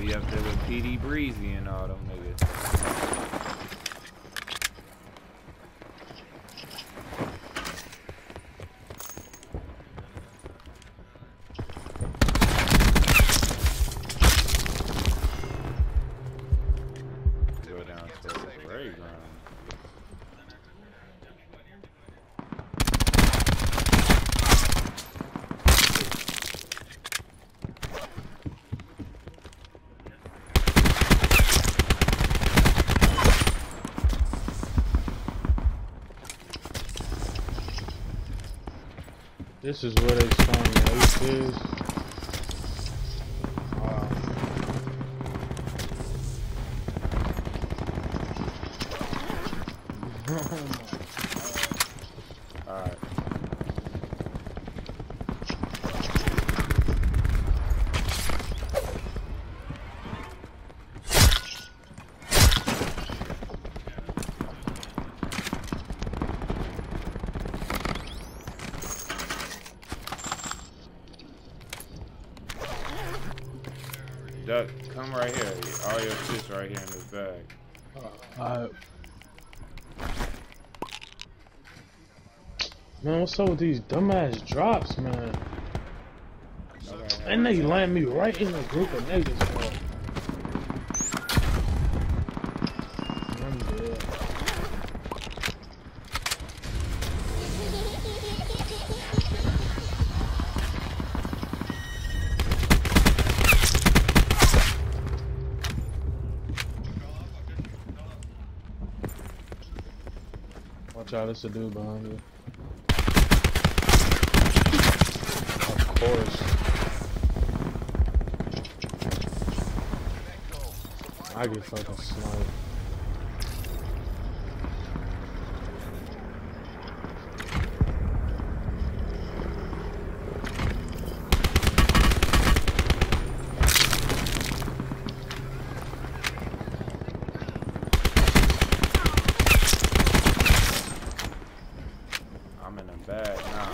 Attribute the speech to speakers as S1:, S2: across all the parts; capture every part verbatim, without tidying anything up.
S1: be up there with P D Breezy and all them niggas.
S2: This is where they spawn the aces. Wow.
S1: Alright. Duck, come right here. All your shit's right here in this bag.
S2: Uh, man, what's up with these dumbass drops, man? Okay. And they land me right in a group of niggas, bro. I'm dead. Watch out, it's a dude behind you. Of course. I get fucking sniped.
S1: Bad now.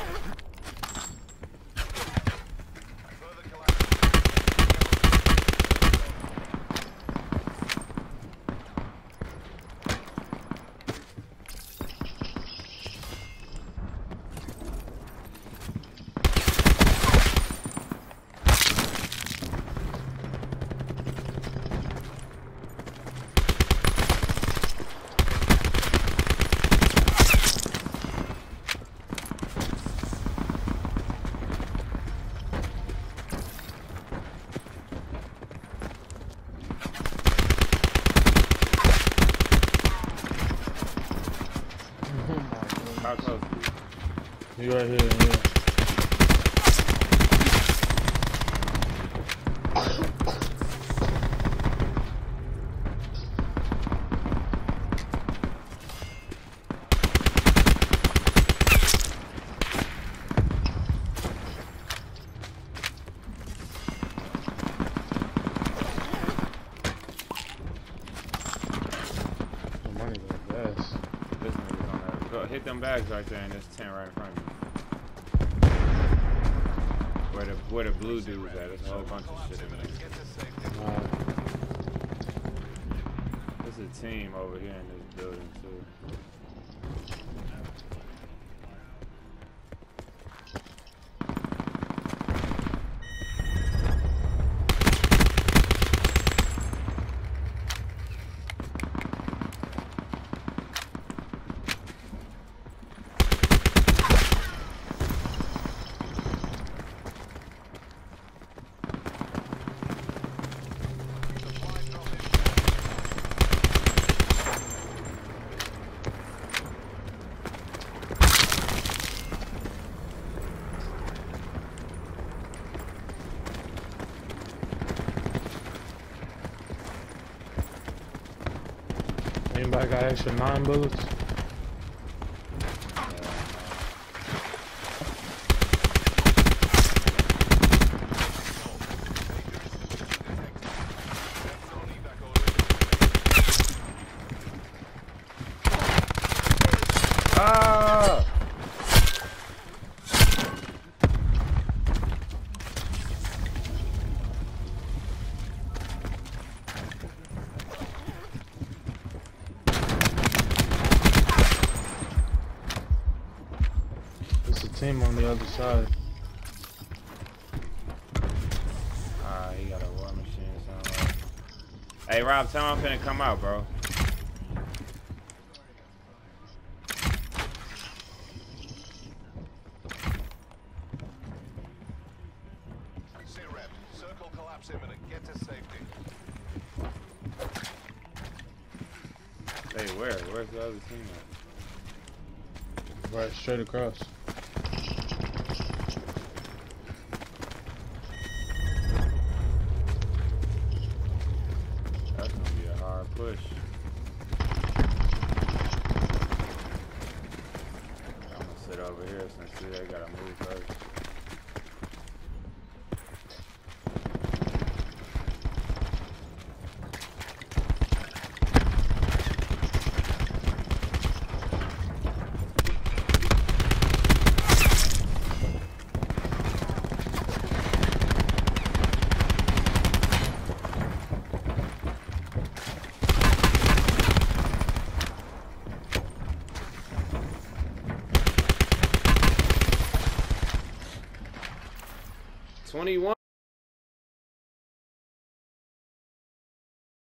S1: How close are you?
S2: You right here, yeah.
S1: Hit them bags right there in this tent right in front of you. Where the where the blue dude's at, there's a whole bunch of shit in there.
S2: Uh,
S1: There's a team over here in this building too.
S2: Anybody got extra nine bullets?
S1: Ah!
S2: team on the other side.
S1: Ah, he got a war machine somewhere. Hey, Rob, tell him I'm finna come out, bro.
S3: Circle collapse imminent. Get to safety.
S1: Hey, where? Where's the other team at?
S2: Right, straight across.
S1: That's gonna be a hard push. I'm gonna sit over here since they gotta move first. twenty-one